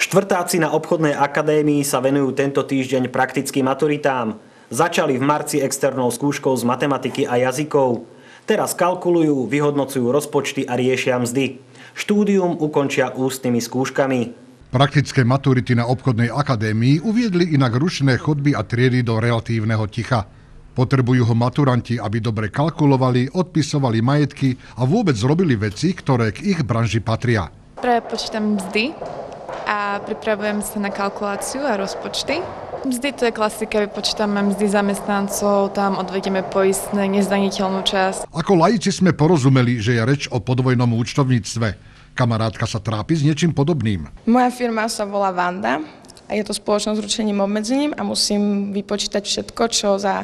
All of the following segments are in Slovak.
Štvrtáci na obchodnej akadémii sa venujú tento týždeň praktickým maturitám. Začali v marci externou skúškou z matematiky a jazykov. Teraz kalkulujú, vyhodnocujú rozpočty a riešia mzdy. Štúdium ukončia ústnymi skúškami. Praktické maturity na obchodnej akadémii uviedli inak rušné chodby a triedy do relatívneho ticha. Potrebujú ho maturanti, aby dobre kalkulovali, odpisovali majetky a vôbec robili veci, ktoré k ich branži patria. Práve počítam mzdy a pripravujem sa na kalkuláciu a rozpočty. Mzdy to je klasika, vypočítame mzdy zamestnancov, tam odvedieme poistné, nezdaniteľnú časť. Ako laici sme porozumeli, že je reč o podvojnom účtovníctve. Kamarátka sa trápi s niečím podobným. Moja firma sa volá Vanda a je to spoločnosť s ručením obmedzením a musím vypočítať všetko, čo za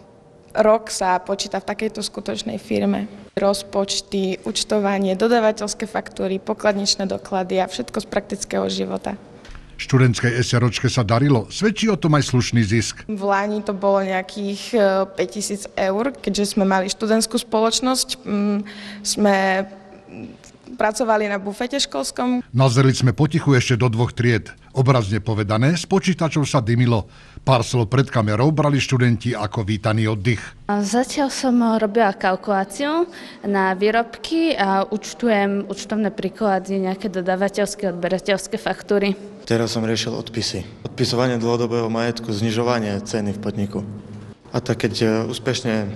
rok sa počíta v takejto skutočnej firme. Rozpočty, účtovanie, dodávateľské faktúry, pokladničné doklady a všetko z praktického života. Študentskej SROčke sa darilo, svedčí o tom aj slušný zisk. V Lani to bolo nejakých 5 000 eur, keďže sme mali študentskú spoločnosť, sme pracovali na bufete školskom. Nazreli sme potichu ešte do 2 tried. Obrazne povedané, z počítačov sa dymilo. Pár slov pred kamerou brali študenti ako vítaný oddych. Zatiaľ som robila kalkuláciu na výrobky a účtujem účtovné príklady, nejaké dodávateľské, odberateľské faktúry. Teraz som riešil odpisy. Odpisovanie dlhodobého majetku, znižovanie ceny v podniku. A tak keď úspešne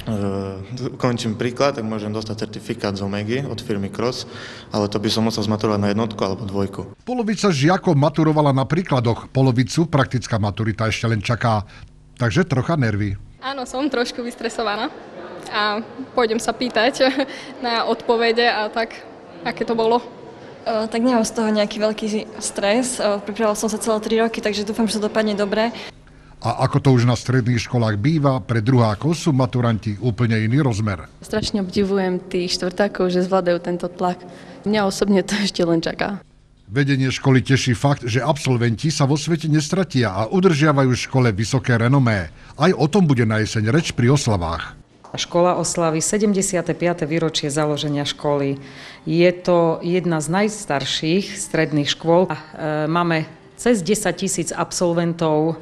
končím príklad, tak môžem dostať certifikát z Omegy od firmy Cross, ale to by som musel zmaturovať na 1 alebo 2. Polovica žiakov maturovala na príkladoch, polovicu praktická maturita ešte len čaká, takže trocha nervy. Áno, som trošku vystresovaná a pôjdem sa pýtať na odpovede a tak, aké to bolo. Tak nemám z toho nejaký veľký stres, pripravila som sa celé 3 roky, takže dúfam, že to dopadne dobre. A ako to už na stredných školách býva, pre druhákov sú maturanti úplne iný rozmer. Strašne obdivujem tých štvrtákov, že zvládajú tento tlak. Mňa osobne to ešte len čaká. Vedenie školy teší fakt, že absolventi sa vo svete nestratia a udržiavajú v škole vysoké renomé. Aj o tom bude na jeseň reč pri oslavách. Škola oslaví 75. výročie založenia školy. Je to jedna z najstarších stredných škôl. Máme cez 10 000 absolventov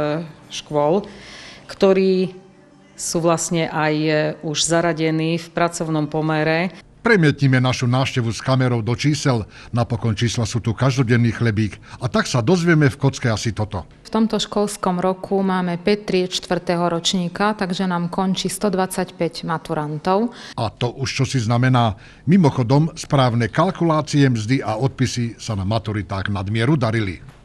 škôl, ktorí sú vlastne aj už zaradení v pracovnom pomere. Premietnime našu návštevu s kamerou do čísel. Napokon čísla sú tu každodenný chlebík. A tak sa dozvieme v kocke asi toto. V tomto školskom roku máme 5 tried 4. ročníka, takže nám končí 125 maturantov. A to už čo si znamená. Mimochodom, správne kalkulácie, mzdy a odpisy sa na maturitách nadmieru darili.